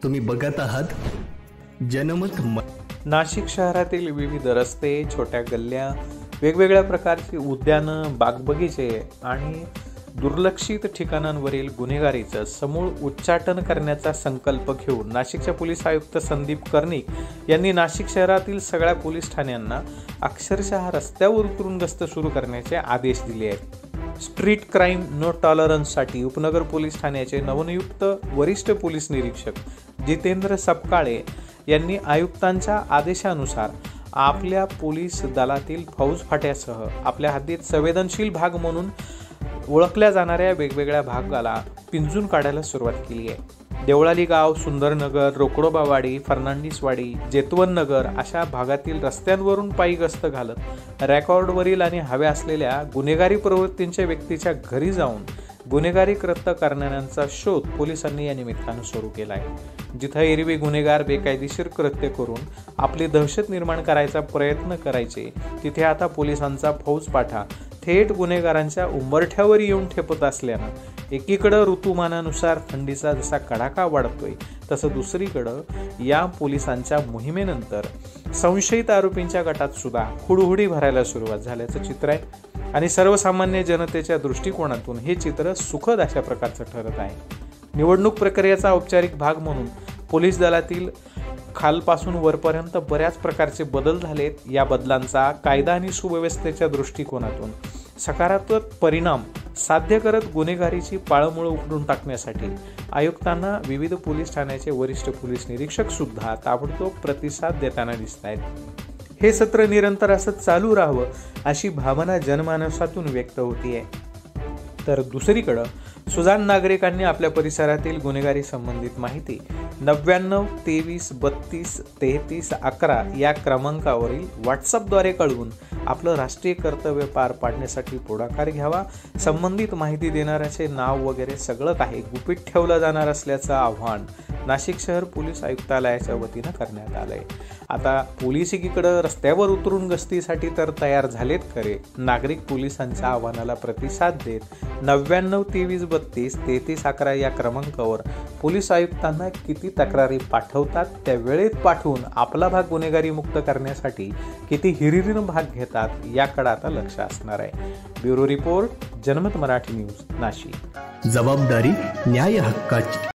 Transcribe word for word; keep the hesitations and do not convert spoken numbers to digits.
तुम्ही बघत आहात जनमत. नाशिक शहरातील विविध रस्ते, छोट्या गल्ल्या, वेगवेगळ्या प्रकारची उद्यानं, बागबगीचे आणि दुर्लक्षित ठिकाणांवरील गुन्हेगारीचं समूळ उच्चाटन करण्याचा संकल्प घेऊन नाशिकच्या पोलीस आयुक्त संदीप कर्णिक यांनी नाशिक शहरातील सगळ्या पोलीस ठाण्यांना अक्षरशः रस्त्यावर उतरून गस्त सुरू करण्याचे आदेश दिले आहेत. स्ट्रीट क्राईम नो टॉलरन्ससाठी उपनगर पोलीस ठाण्याचे नवनियुक्त वरिष्ठ पोलीस निरीक्षक जितेंद्र सपकाळे यांनी आयुक्तांच्या आदेशानुसार आपल्या पोलीस दलातील फौज फाट्यासह आपल्या हद्दीत संवेदनशील भाग म्हणून ओळखल्या जाणाऱ्या वेगवेगळ्या भागाला पिंजून काढायला सुरुवात केली आहे. देवळाली गाव, सुंदरनगर, रोकडोबावाडी, फर्नांडिसवाडी, जेतवन नगर अशा भागातील रस्त्यांवरून पायी गस्त घालत रेकॉर्डवरील आणि हव्या असलेल्या गुन्हेगारी प्रवृत्तींच्या व्यक्तीच्या घरी जाऊन गुन्हेगारी कृत्य करणाऱ्यांचा शोध पोलिसांनी या निमित्तानं सुरू केला आहे. जिथं एरवी गुन्हेगार बेकायदेशीर कृत्य करून आपली दहशत निर्माण करायचा प्रयत्न करायचे, तिथे आता पोलिसांचा फौजपाठा थेट गुन्हेगारांच्या उंबरठ्यावर येऊन ठेपत असल्यानं एकीकडं ऋतुमानानुसार थंडीचा जसा कडाका वाढतोय, तसं दुसरीकडं या पोलिसांच्या मोहिमेनंतर संशयित आरोपींच्या गटात सुद्धा हुडहुडी भरायला सुरुवात झाल्याचं चित्र आहे आणि सर्वसामान्य जनतेच्या दृष्टिकोनातून हे चित्र सुखद अशा प्रकारचं ठरत आहे. निवडणूक प्रक्रियेचा औपचारिक भाग म्हणून पोलीस दलातील खालपासून वरपर्यंत बऱ्याच प्रकारचे बदल झालेत. या बदलांचा कायदा आणि सुव्यवस्थेच्या दृष्टिकोनातून सकारात्मक परिणाम साध्य करत गुन्हेगारीची पाळंमुळं उखडून टाकण्यासाठी आयुक्तांना विविध पोलीस ठाण्याचे वरिष्ठ पोलीस निरीक्षक सुद्धा ताबडतोब प्रतिसाद देताना दिसत आहेत. हे सत्र निरंतर असंच चालू राहावं अशी भावना जनमानसातून व्यक्त होतीये. तर दुसरीकडं सुजाण नागरिकांनी आपल्या परिसरातील गुन्हेगारी संबंधित माहिती नव्याण्णव तेवीस बत्तीस तेहतीस अकरा या क्रमांकावरील व्हॉट्सअपद्वारे कळवून आपलं राष्ट्रीय कर्तव्य पार पाडण्यासाठी पुढाकार घ्यावा. संबंधित माहिती देणाऱ्याचे नाव वगैरे सगळं काही गुपित ठेवलं जाणार असल्याचं आव्हान नाशिक शहर पोलीस आयुक्तालयाच्या वतीनं करण्यात आलंय. आता पोलीस एकीकडं रस्त्यावर उतरून गस्तीसाठी तर तयार झालेत खरे, नागरिक पोलिसांच्या आव्हानाला प्रतिसाद देत नव्याण्णव तेवीस बत्तीस तेहतीस अकरा या क्रमांकावर पोलीस आयुक्तांना किती तक्रारी पाठवतात, त्या वेळेत पाठवून आपला भाग गुन्हेगारी मुक्त करण्यासाठी किती हिरिरीनं भाग घेतात याकडे आता लक्ष असणार आहे. ब्युरो रिपोर्ट, जनमत मराठी न्यूज, नाशिक. जबाबदारी न्याय हक्काची.